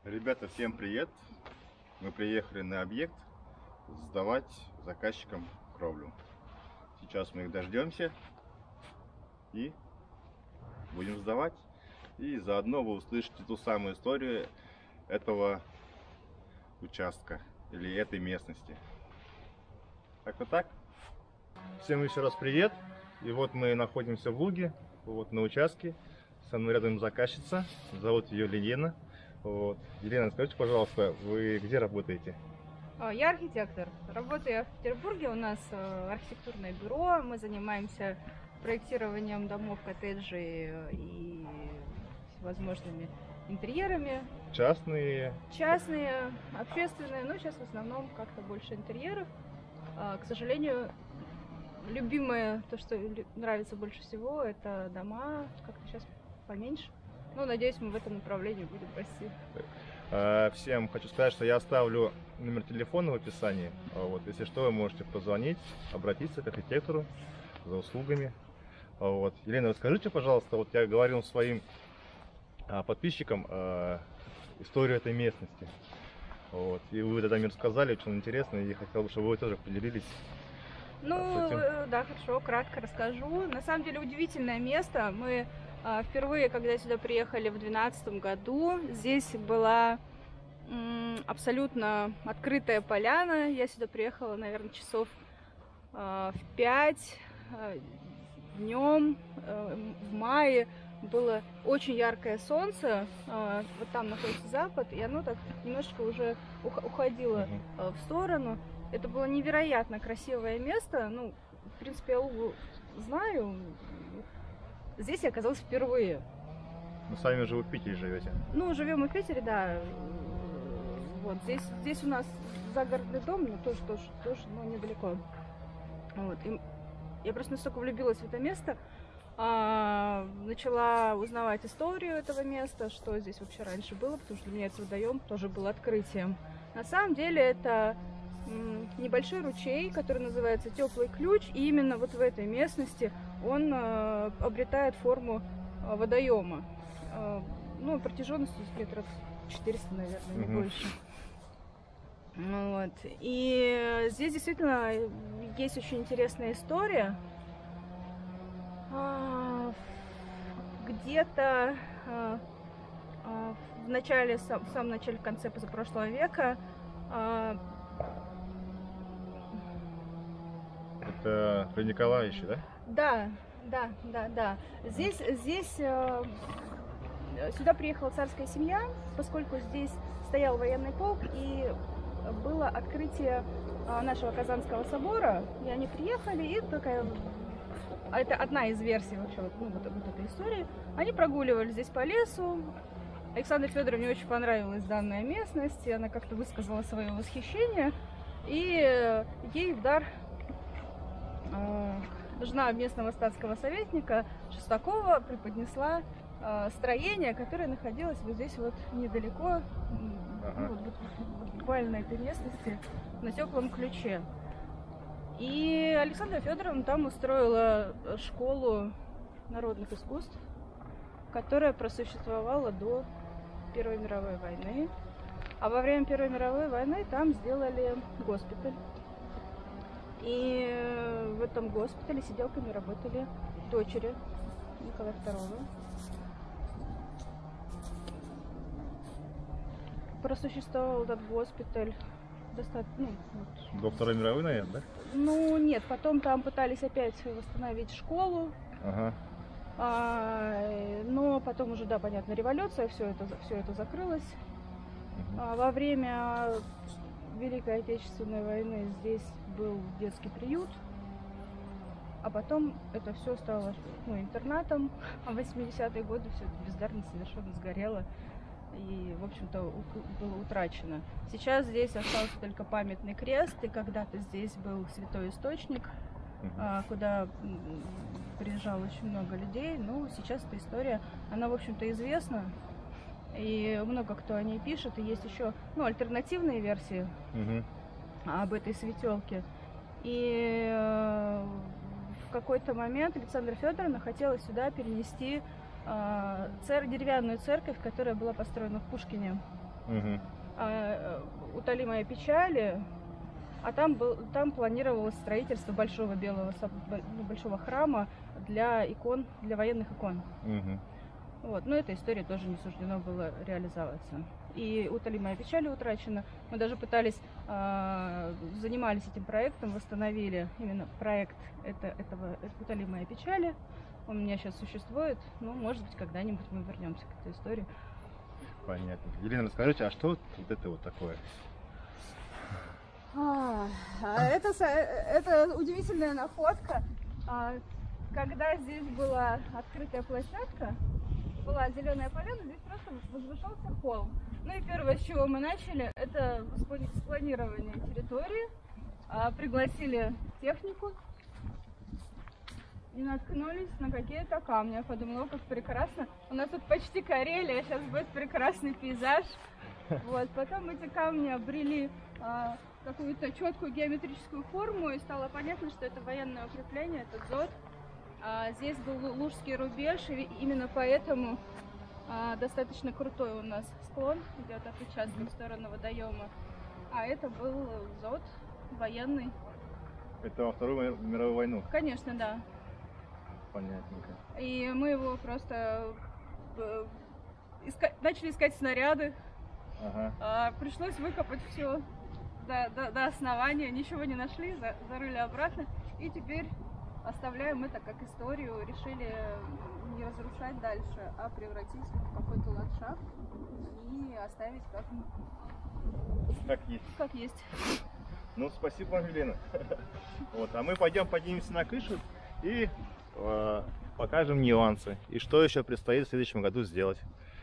Ребята, всем привет! Мы приехали на объект сдавать заказчикам кровлю. Сейчас мы их дождемся и будем сдавать. И заодно вы услышите ту самую историю этого участка или этой местности. Как-то так. Всем еще раз привет! И вот мы находимся в Луге, вот на участке. Со мной рядом заказчица, зовут ее Лена. Вот. Елена, скажите, пожалуйста, вы где работаете? Я архитектор. Работаю в Петербурге. У нас архитектурное бюро. Мы занимаемся проектированием домов, коттеджей и всевозможными интерьерами. Частные? Частные, общественные. Но сейчас в основном как-то больше интерьеров. К сожалению, любимое, то, что нравится больше всего, это дома. Как-то сейчас поменьше. Ну, надеюсь, мы в этом направлении будем расти. Всем хочу сказать, что я оставлю номер телефона в описании. Вот, если что, вы можете позвонить, обратиться к архитектору за услугами. Вот. Елена, расскажите, пожалуйста, вот я говорил своим подписчикам историю этой местности. Вот. И вы тогда мне рассказали, очень интересно, и хотел бы, чтобы вы тоже поделились. Ну, да, хорошо, кратко расскажу. На самом деле удивительное место. Мы впервые, когда сюда приехали в 2012 году, здесь была абсолютно открытая поляна. Я сюда приехала, наверное, часов в 5 днем в мае. Было очень яркое солнце, вот там находится запад, и оно так немножечко уже уходило в сторону. Это было невероятно красивое место. Ну, в принципе, я Лугу знаю. Здесь я оказалась впервые. Ну, сами же вы в Питере живете? Ну, живем мы в Питере, да. Вот здесь у нас загородный дом, но тоже, но недалеко. Вот. И я просто настолько влюбилась в это место, начала узнавать историю этого места, что здесь вообще раньше было, потому что для меня этот водоем тоже был открытием. На самом деле это небольшой ручей, который называется Теплый Ключ, и именно вот в этой местности он обретает форму водоема. Ну, протяженностью метров 400, наверное, не больше. Вот. И здесь действительно есть очень интересная история. Где-то в самом начале, в конце позапрошлого века это при Николаевиче, да? Да. Здесь сюда приехала царская семья, поскольку здесь стоял военный полк и было открытие нашего Казанского собора, и они приехали, и такая, это одна из версий вообще вот этой истории. Они прогуливали здесь по лесу. Александре Федоровне очень понравилась данная местность, и она как-то высказала свое восхищение, и ей в дар жена местного статского советника Шестакова преподнесла строение, которое находилось вот здесь вот недалеко, буквально на этой местности, на Теплом Ключе. И Александра Федоровна там устроила школу народных искусств, которая просуществовала до Первой мировой войны. А во время Первой мировой войны там сделали госпиталь. И в этом госпитале сиделками работали дочери Николая II. Просуществовал этот госпиталь достаточно... До Второй мировой, наверное, да? Ну, нет, потом там пытались опять восстановить школу. Но потом уже, да, понятно, революция, все это закрылось. Во время Великой Отечественной войны здесь был детский приют, а потом это все стало интернатом, а в 80-е годы все это бездарно совершенно сгорело и, в общем-то, было утрачено. Сейчас здесь остался только памятный крест, и когда-то здесь был святой источник, куда приезжало очень много людей. Ну, сейчас эта история, она, в общем-то, известна, и много кто о ней пишет, и есть еще, альтернативные версии об этой светелке. И в какой-то момент Александра Федоровна хотела сюда перенести деревянную церковь, которая была построена в Пушкине «Утоли мои печали», а там планировалось строительство большого большого храма для икон, для военных икон. Вот. Но эта история тоже не суждено было реализоваться. И «Утоли мои печали» утрачено. Мы даже пытались, занимались этим проектом, восстановили именно проект этого «Утоли мои печали». Он у меня сейчас существует, но, может быть, когда-нибудь мы вернемся к этой истории. Понятно. Елена, расскажите, а что вот это вот такое? Это удивительная находка. Когда здесь была открытая площадка, была зеленая поляна, здесь просто возвышался холм. Ну и первое, с чего мы начали, это спланирование территории. Пригласили технику и наткнулись на какие-то камни. Я подумала, как прекрасно. У нас тут почти Карелия, сейчас будет прекрасный пейзаж. Вот. Потом эти камни обрели какую-то четкую геометрическую форму, и стало понятно, что это военное укрепление, это ДЗОТ. Здесь был Лужский рубеж, и именно поэтому достаточно крутой у нас склон идет от участка в сторону водоема. А это был ЗОТ военный. Это во Вторую мировую войну? Конечно, да. Понятненько. И мы его просто начали искать снаряды. Пришлось выкопать все до основания, ничего не нашли, зарыли обратно. И теперь оставляем это как историю, решили не разрушать дальше, а превратить в какой-то ландшафт и оставить как есть. Ну, спасибо вам, Елена. Вот, а мы поднимемся на крышу и покажем нюансы. И что еще предстоит в следующем году сделать.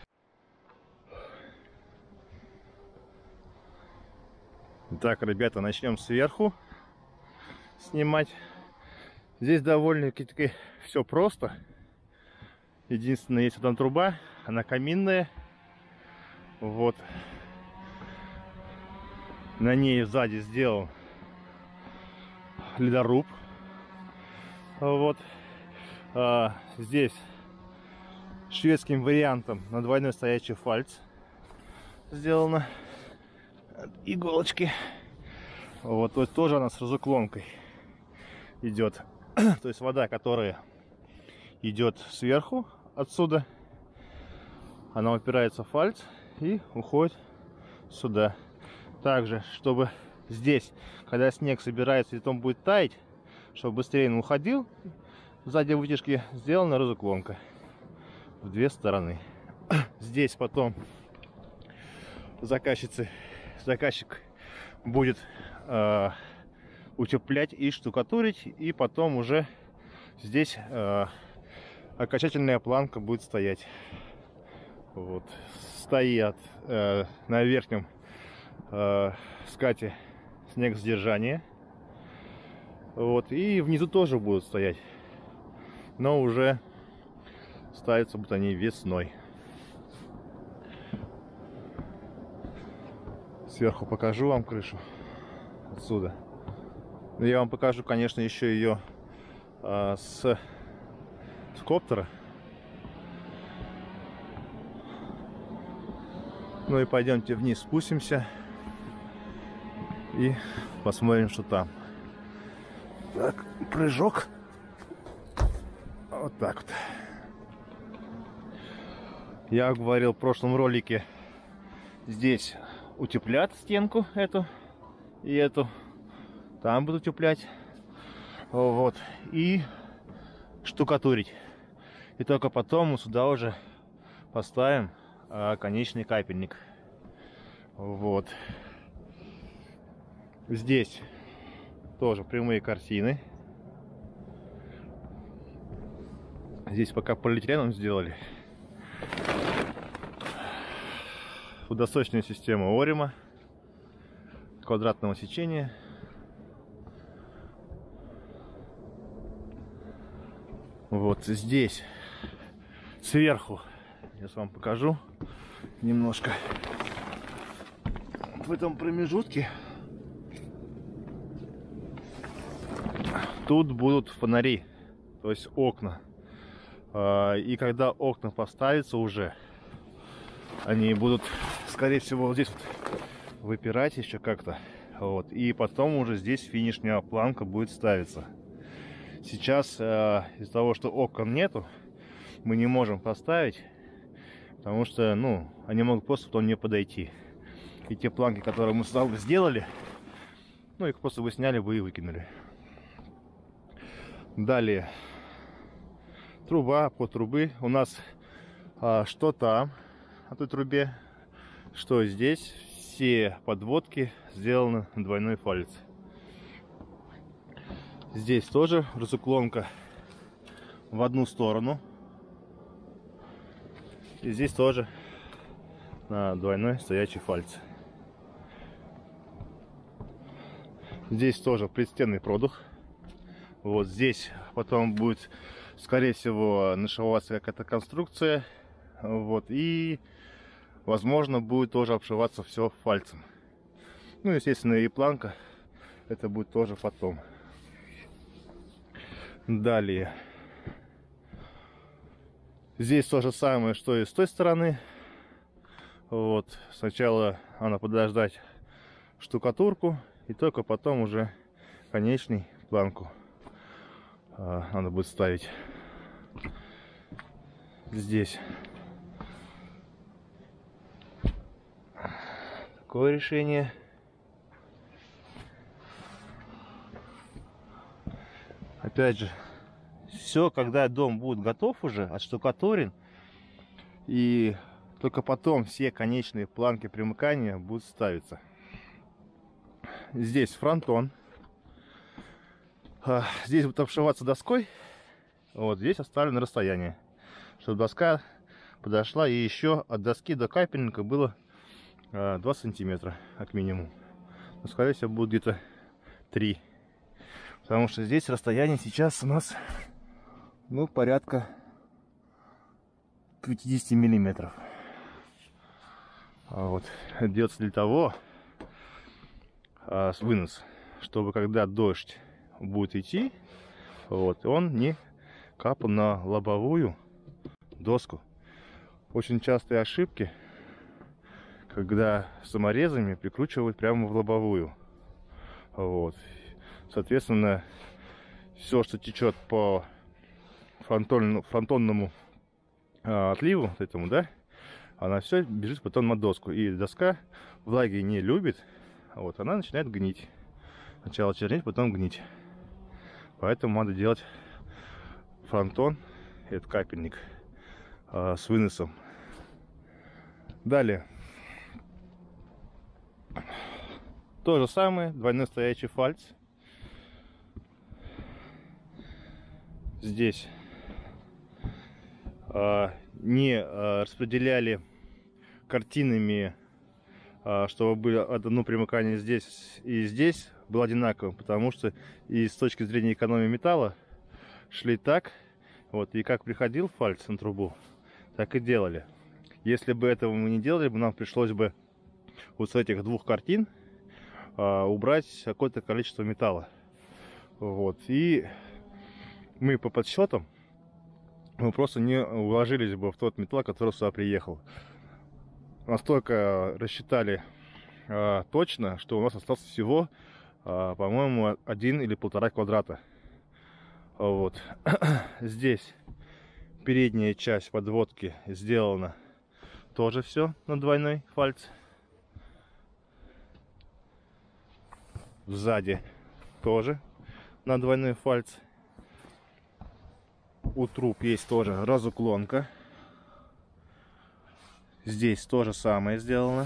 Так, ребята, начнем сверху снимать. Здесь довольно-таки все просто. Единственное, есть там труба, она каминная. Вот. На ней сзади сделан ледоруб. Вот. Здесь шведским вариантом на двойной стоячий фальц сделано. Иголочки. Вот, то есть тоже она с разуклонкой идет. То есть вода, которая идет сверху отсюда, она упирается в фальц и уходит сюда. Также, чтобы здесь, когда снег собирается и потом будет таять, чтобы быстрее он уходил, сзади вытяжки сделана разуклонка в две стороны. Здесь потом заказчик будет утеплять и штукатурить, и потом уже здесь окончательная планка будет стоять. Вот. Стоят на верхнем скате снегосдержание. Вот. И внизу тоже будут стоять, но уже ставятся будут они весной. Сверху покажу вам крышу отсюда. Я вам покажу, конечно, еще ее с коптера. Ну и пойдемте вниз, спустимся и посмотрим, что там. Так, прыжок. Вот так вот. Я говорил в прошлом ролике, здесь утеплят стенку эту и эту. Там будут утеплять. Вот. И штукатурить. И только потом мы сюда уже поставим конечный капельник. Вот. Здесь тоже прямые картины. Здесь пока полиэтиленом сделали. Водосточная система Орима квадратного сечения. Вот здесь сверху, сейчас вам покажу немножко, в этом промежутке тут будут фонари, то есть окна. И когда окна поставятся уже, они будут с скорее всего, вот здесь вот выпирать еще как-то. Вот. И потом уже здесь финишная планка будет ставиться. Сейчас из-за того, что окон нету, мы не можем поставить, потому что, ну, они могут просто потом не подойти. И те планки, которые мы сразу сделали, ну, их просто бы сняли бы и выкинули. Далее. Труба по трубы. У нас что там, на той трубе, что здесь. Все подводки сделаны на двойной фалец. Здесь тоже разуклонка в одну сторону. И здесь тоже на двойной стоячий фальц. Здесь тоже предстенный продух. Вот здесь потом будет, скорее всего, нашиваться какая-то конструкция. Вот. И, возможно, будет тоже обшиваться все фальцем. Ну, естественно, и планка. Это будет тоже потом. Далее. Здесь то же самое, что и с той стороны. Вот. Сначала надо подождать штукатурку. И только потом уже конечный планку надо будет ставить. Здесь. Такое решение. Опять же, все, когда дом будет готов уже, отштукатурен, и только потом все конечные планки примыкания будут ставиться. Здесь фронтон. Здесь будет обшиваться доской. Вот здесь оставлено расстояние, чтобы доска подошла, и еще от доски до капельника было 2 сантиметра как минимум. Но, скорее всего, будет где-то 3. Потому что здесь расстояние сейчас у нас, ну, порядка 50 миллиметров. Вот. Делается для того, вынос, чтобы когда дождь будет идти, вот, он не капал на лобовую доску. Очень частые ошибки, когда саморезами прикручивают прямо в лобовую. Вот. Соответственно, все, что течет по фронтонному отливу, этому, да, она все бежит потом на доску. И доска влаги не любит, вот, она начинает гнить. Сначала чернеть, потом гнить. Поэтому надо делать фронтон, это капельник, с выносом. Далее. То же самое, двойной стоячий фальц. Здесь не распределяли картинами, чтобы было одно примыкание здесь и здесь было одинаковым, потому что и с точки зрения экономии металла шли так, вот, и как приходил фальц на трубу, так и делали. Если бы этого мы не делали, нам пришлось бы вот с этих двух картин убрать какое-то количество металла. Вот, и мы по подсчетам мы просто не уложились бы в тот металл, который сюда приехал. Настолько рассчитали точно, что у нас остался всего, по-моему, 1 или 1,5 квадрата. Вот. Здесь передняя часть подводки сделана тоже все на двойной фальц. Сзади тоже на двойной фальц. У труб есть тоже разуклонка. Здесь то же самое сделано.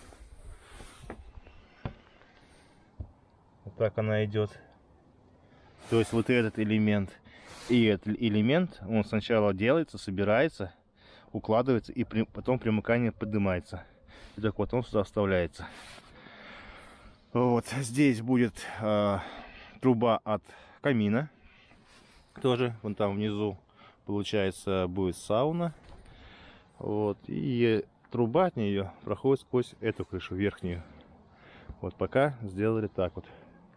Вот так она идет. То есть вот этот элемент и этот элемент, он сначала делается, собирается, укладывается, и потом примыкание поднимается. И так вот он сюда вставляется. Вот здесь будет труба от камина. Тоже вон там внизу, получается, будет сауна. Вот, и труба от нее проходит сквозь эту крышу верхнюю. Вот пока сделали так вот.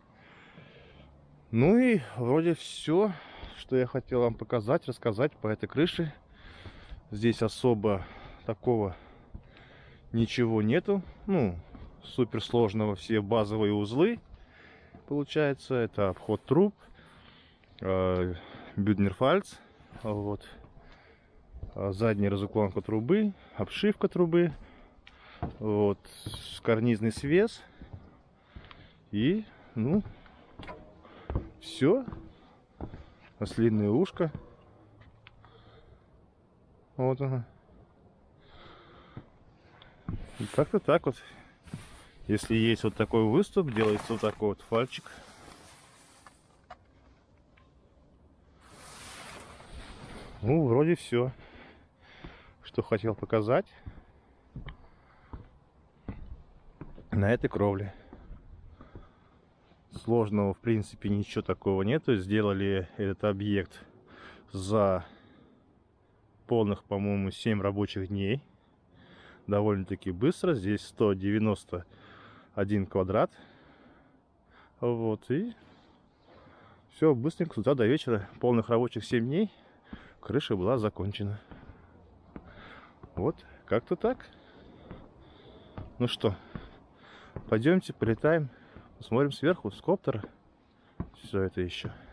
Ну и вроде все, что я хотел вам показать, рассказать по этой крыше. Здесь особо такого ничего нету. Ну, супер сложного. Все базовые узлы, получается. Это обход труб, бюднерфальц, вот, задняя разуклонка трубы, обшивка трубы, вот, карнизный свес и, ну, все. Ослиное ушко. Вот оно. И как-то так вот. Если есть вот такой выступ, делается вот такой вот фальчик. Ну, вроде все, что хотел показать на этой кровле. Сложного, в принципе, ничего такого нету. Сделали этот объект за полных, по-моему, 7 рабочих дней. Довольно-таки быстро. Здесь 191 квадрат. Вот, и все быстренько, с утра до вечера. Полных рабочих 7 дней. Крыша была закончена. Вот, как-то так. Ну что, пойдемте, полетаем, посмотрим сверху с коптера все это еще.